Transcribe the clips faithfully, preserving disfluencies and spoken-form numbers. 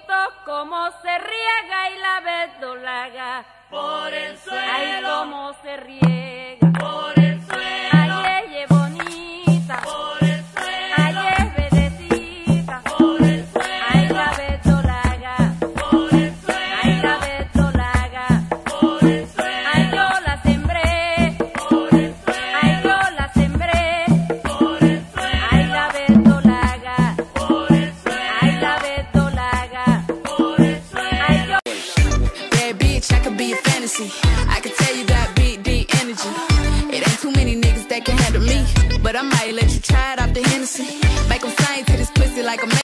bonito como se riega y la verdolaga por el suelo. Ay, cómo se riega por el suelo. Ay, ella es bonita por el suelo. Ay, es verdecita por el suelo. Ay, la verdolaga por el suelo. Ay, la verdolaga por el suelo. Ay, yo la sembré por el suelo. Ay, yo la sembré por el suelo. Ay, la verdolaga por el suelo. Ay, la verdolaga por el suelo. Ay, yo. Bad bitch, I could be a fantasy. I could tell you got big, deep energy. It ain't too many niggas that can handle me, but I might let you try it off the Hennessy. Make them sing to this pussy like a man.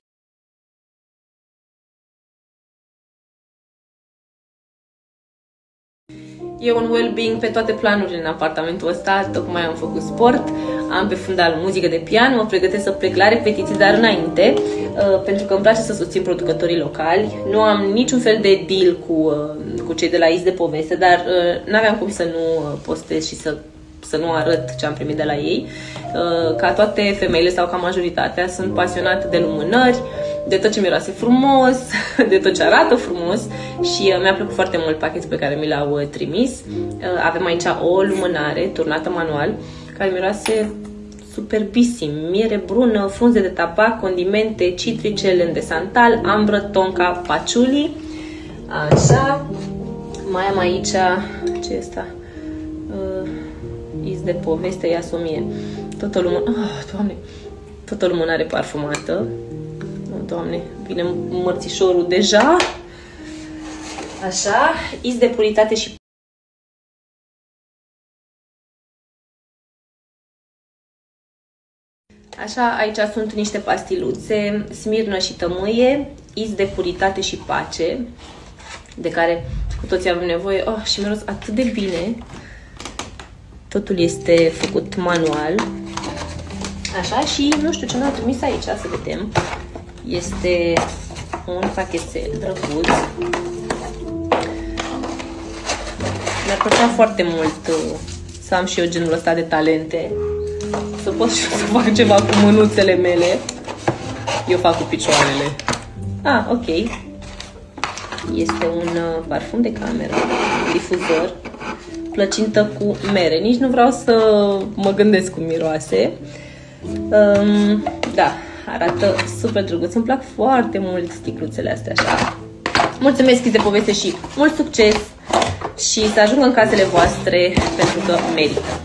E un well-being pe toate planurile în apartamentul ăsta, tocmai am făcut sport, am pe fundal muzică de pian, mă pregătesc să plec la repetiții, dar înainte, uh, pentru că îmi place să susțin producătorii locali. Nu am niciun fel de deal cu, uh, cu cei de la Is de Poveste, dar uh, n-aveam cum să nu postez și să, să nu arăt ce am primit de la ei. Uh, ca toate femeile sau ca majoritatea, sunt pasionată de lumânări, de tot ce miroase frumos, de tot ce arată frumos și uh, mi-a plăcut foarte mult pachetul pe care mi l-au uh, trimis. Uh, avem aici o lumânare turnată manual care miroase superbisim, miere brună, frunze de tabac, condimente citrice, lemn de santal, ambră, tonka, patchouli. Așa, mai am aici, ce este? Uh, Is de Poveste, ia-s o mie. Tot o lumânare, oh, Doamne, tot o lumânare parfumată. Doamne, vine mărțișorul deja. Așa, Is de Puritate și Așa, aici sunt niște pastiluțe, smirnă și tămâie, Is de Puritate și Pace, de care cu toții avem nevoie. Oh, și miros atât de bine. Totul este făcut manual. Așa, și nu știu ce mi-au trimis aici, să vedem. Este un pachetel drăguț. Mi-ar plăcea foarte mult să am și eu genul ăsta de talente. Să pot și să fac ceva cu mânuțele mele. Eu fac cu picioarele. Ah, ok. Este un parfum de cameră, difuzor, plăcintă cu mere. Nici nu vreau să mă gândesc cum miroase. Um, da, arată super drăguț. Îmi plac foarte mult sticluțele astea așa. Mulțumesc Is de Poveste și mult succes și să ajungă în casele voastre pentru că merită.